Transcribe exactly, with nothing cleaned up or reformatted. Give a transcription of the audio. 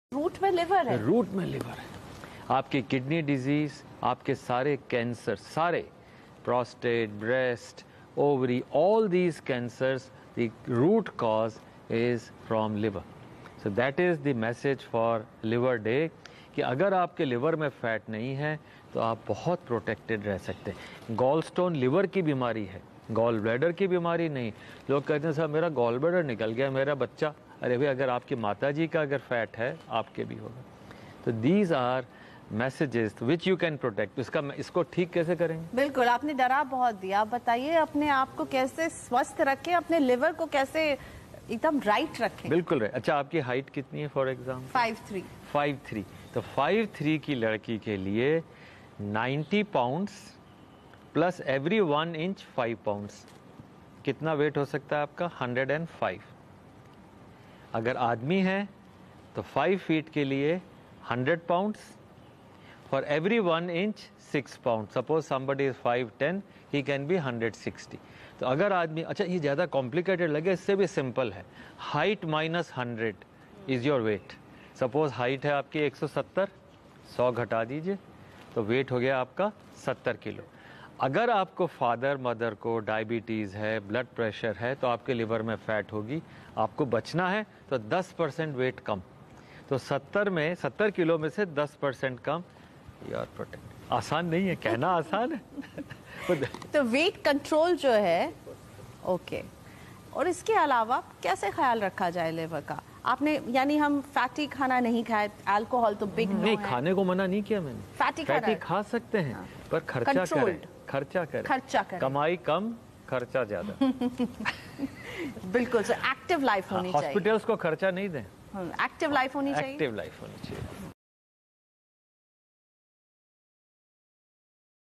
Route میں liver ہے. Route میں لیور ہے. آپ کی کڈنی ڈیزیز, آپ کے سارے کینسر, سارے prostate, breast, ovary, all these cancers, the root cause is from liver. So that is the message for liver day کہ اگر آپ کے لیور میں فیٹ نہیں ہے تو آپ بہت پروٹیکٹڈ رہ سکتے ہیں. گال سٹون لیور کی بیماری ہے, گال بلیڈر کی بیماری نہیں. لوگ کہتے ہیں صاحب میرا گال بلیڈر نکل گیا, میرا بچہ. ارے بھائی اگر آپ کی ماتا جی کا اگر فیٹ ہے آپ کے بھی ہوگا. تو these are messages which you can protect. اس کا اس کو ٹھیک کیسے کریں گے؟ بالکل, آپ نے ڈرا بہت دیا. آپ بتائیے اپنے آپ کو کیسے سوستھ رکھیں, اپنے لیور کو کیسے ایک دم رائٹ رکھیں. بالکل. اچھا آپ کی ہائٹ کتنی ہے for example? Five three. Five three. تو فائیو تھری کی لڑکی کے لیے ninety pounds plus every one inch five pounds کتنا ویٹ ہو سکتا ہے آپ کا؟ Hundred and five. اگر آدمی ہے تو فائیو فیٹ کے لیے hundred pounds. For every one inch, six pounds. Suppose somebody is five ten, he can be one hundred sixty. تو اگر آدمی, اچھا یہ زیادہ complicated لگے, اس سے بھی simple ہے. Height minus one hundred is your weight. Suppose height ہے آپ کی ایک سو ستر, سو گھٹا دیجئے, تو weight ہو گیا آپ کا ستر کلو. اگر آپ کو فادر مدر کو ڈائبٹیز ہے, بلڈ پریشر ہے, تو آپ کے لیور میں فیٹ ہوگی. آپ کو بچنا ہے تو دس پرسینٹ ویٹ کم. تو ستر میں ستر کلو میں سے دس پرسینٹ کم. یار پروٹیکٹ. آسان نہیں ہے, کہنا آسان ہے. تو ویٹ کنٹرول جو ہے, اوکے. اور اس کے علاوہ کیسے خیال رکھا جائے لیور کا؟ آپ نے یعنی ہم فیٹی کھانا نہیں کھائے, الکوہول تو بگ نو ہے. نہیں, کھانے کو منع نہیں کیا میں نے. فیٹی فیٹی کھا سکتے ہیں پر خرچہ کریں, خرچہ کریں, خرچہ کریں. کمائی کم, خرچہ زیادہ. بالکل. ایکٹیو لائف ہونی چاہیے. ہاسپٹلس کو خرچہ نہیں دیں, ایکٹیو لائف ہونی چاہیے. ایکٹیو لائف ہونی چاہیے.